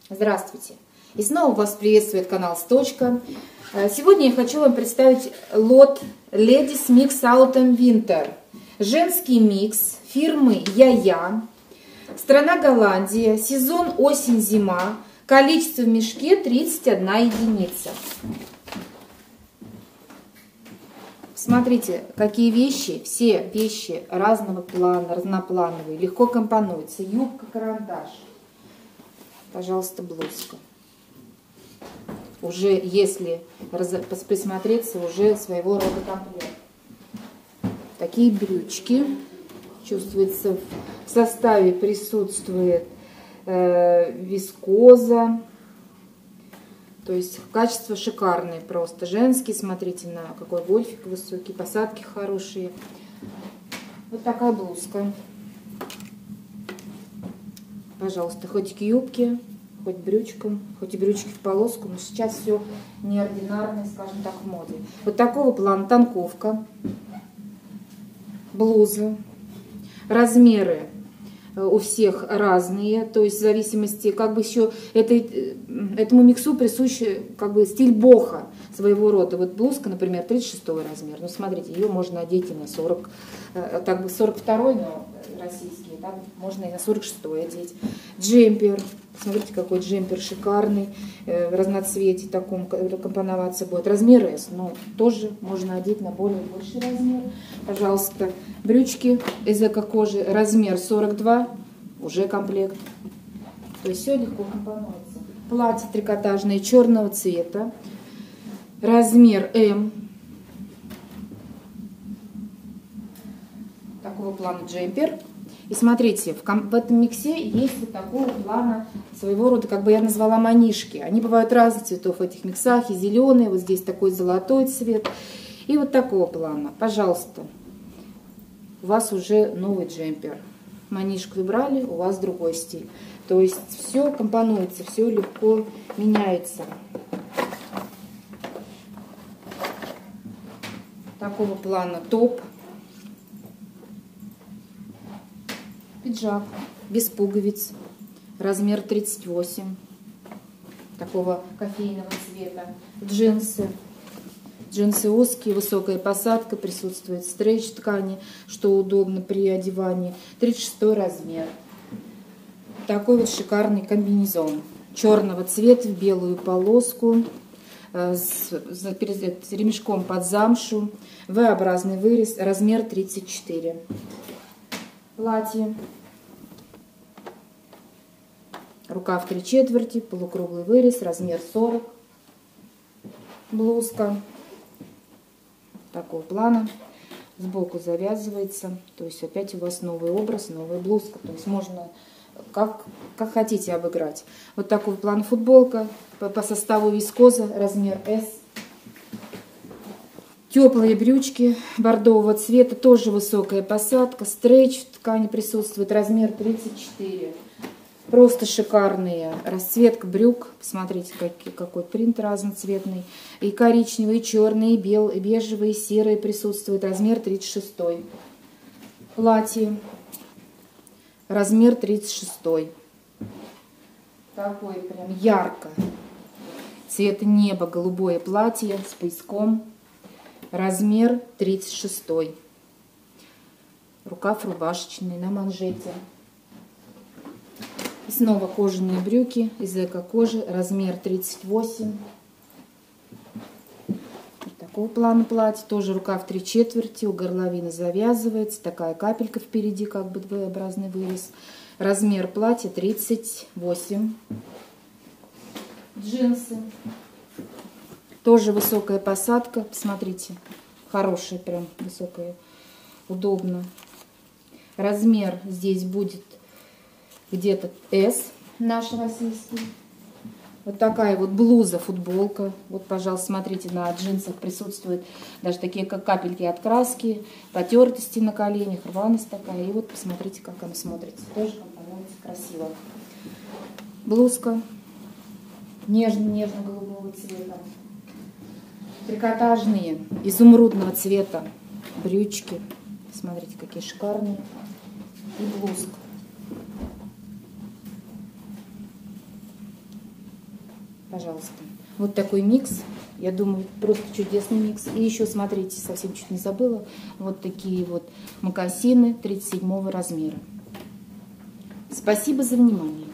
Здравствуйте! И снова вас приветствует канал Сточка. Сегодня я хочу вам представить лот Ladies Mix Autumn Winter. Женский микс фирмы Я-Я. Страна Голландия. Сезон осень-зима. Количество в мешке 31 единица. Смотрите, какие вещи. Все вещи разного плана, разноплановые. Легко компонуются. Юбка-карандаш. Пожалуйста, блузка. Уже, если присмотреться, уже своего рода комплект. Такие брючки. Чувствуется, в составе присутствует вискоза. То есть качество шикарное просто. Женский, смотрите, на какой гольфик высокий, посадки хорошие. Вот такая блузка. Пожалуйста, хоть к юбке, хоть брючкам, хоть и брючки в полоску, но сейчас все неординарное, скажем так, в моде. Вот такого плана танковка, блузы, размеры у всех разные, то есть в зависимости, как бы еще этому миксу присущ как бы стиль боха своего рода. Вот блузка, например, 36 размер. Ну, смотрите, ее можно одеть и на 40, так бы 42, но российский, так можно и на 46 одеть. Джемпер, смотрите, какой джемпер шикарный, в разноцвете таком компоноваться будет. Размер S, но тоже можно одеть на более больший размер. Пожалуйста, брючки из эко-кожи, размер 42, уже комплект. То есть все легко компонуется. Платье трикотажное черного цвета, размер М. Такого плана джемпер. И смотрите, в этом миксе есть вот такого плана своего рода, как бы я назвала, манишки. Они бывают разных цветов в этих миксах, и зеленый, вот здесь такой золотой цвет, и вот такого плана. Пожалуйста, у вас уже новый джемпер. Манишку убрали, у вас другой стиль. То есть все компонуется, все легко меняется. Такого плана топ. Пиджак без пуговиц, размер 38, такого кофейного цвета. Джинсы узкие, высокая посадка, присутствует стрейч ткани, что удобно при одевании. 36 размер. Такой вот шикарный комбинезон черного цвета в белую полоску, с ремешком под замшу, V-образный вырез, размер 34. Платье. Рукав 3/4, полукруглый вырез, размер 40. Блузка такого плана. Сбоку завязывается. То есть опять у вас новый образ, новая блузка. То есть можно как хотите обыграть. Вот такой план футболка. По составу вискоза, размер S. Теплые брючки бордового цвета, тоже высокая посадка, стрейч в ткани присутствует, размер 34. Просто шикарные. Расцветка брюк, посмотрите, какой принт разноцветный. И коричневый, и черный, и белый, и бежевый, и серый присутствует, размер 36. Платье, размер 36. Такой прям ярко. Цвета неба, голубое платье с пояском. Размер 36. Рукав рубашечный на манжете. И снова кожаные брюки из эко-кожи. Размер 38. Вот такого плана платье. Тоже рукав 3/4. У горловины завязывается. Такая капелька впереди, как бы V-образный вырез. Размер платья 38. Джинсы. Тоже высокая посадка, посмотрите, хорошая, прям высокая, удобно. Размер здесь будет где-то S, наш российский. Вот такая вот блуза, футболка. Вот, пожалуйста, смотрите, на джинсах присутствуют даже такие как капельки от краски, потертости на коленях, рваность такая. И вот посмотрите, как она смотрится. Тоже компонуется красиво. Блузка нежно-голубого цвета. Трикотажные, изумрудного цвета брючки. Смотрите, какие шикарные. И блузка. Пожалуйста. Вот такой микс. Я думаю, просто чудесный микс. И еще, смотрите, совсем чуть не забыла. Вот такие вот мокасины 37 размера. Спасибо за внимание.